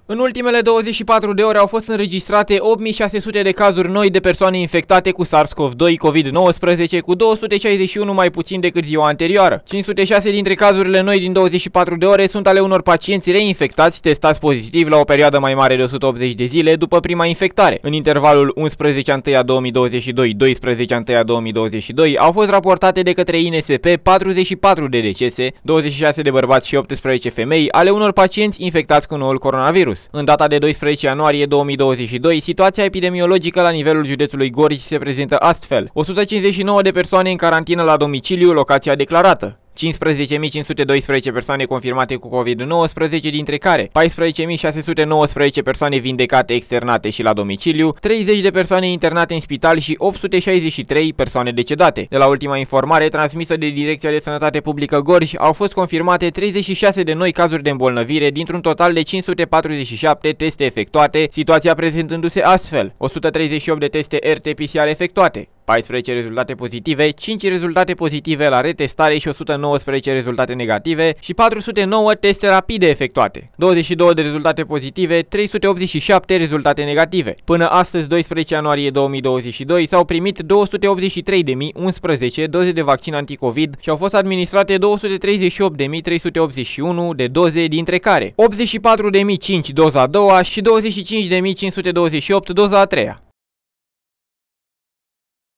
În ultimele 24 de ore au fost înregistrate 8600 de cazuri noi de persoane infectate cu SARS-CoV-2 COVID-19, cu 261 mai puțin decât ziua anterioară. 506 dintre cazurile noi din 24 de ore sunt ale unor pacienți reinfectați testați pozitiv la o perioadă mai mare de 180 de zile după prima infectare. În intervalul 11/1/2022-12/1/2022 au fost raportate de către INSP 44 de decese, 26 de bărbați și 18 femei, ale unor pacienți infectați cu noul coronavirus. În data de 12 ianuarie 2022, situația epidemiologică la nivelul județului Gorj se prezintă astfel: 159 de persoane în carantină la domiciliu, locația declarată. 15.512 persoane confirmate cu COVID-19, dintre care 14.619 persoane vindecate, externate și la domiciliu, 30 de persoane internate în spital și 863 persoane decedate. De la ultima informare transmisă de Direcția de Sănătate Publică Gorj, au fost confirmate 36 de noi cazuri de îmbolnăvire, dintr-un total de 547 teste efectuate, situația prezentându-se astfel: 138 de teste RT-PCR efectuate, 14 rezultate pozitive, 5 rezultate pozitive la retestare și 119 rezultate negative și 409 teste rapide efectuate, 22 de rezultate pozitive, 387 rezultate negative. Până astăzi, 12 ianuarie 2022, s-au primit 283.011 doze de vaccin anticovid și au fost administrate 238.381 de doze, dintre care 84.005 doza a doua și 25.528 doza a treia.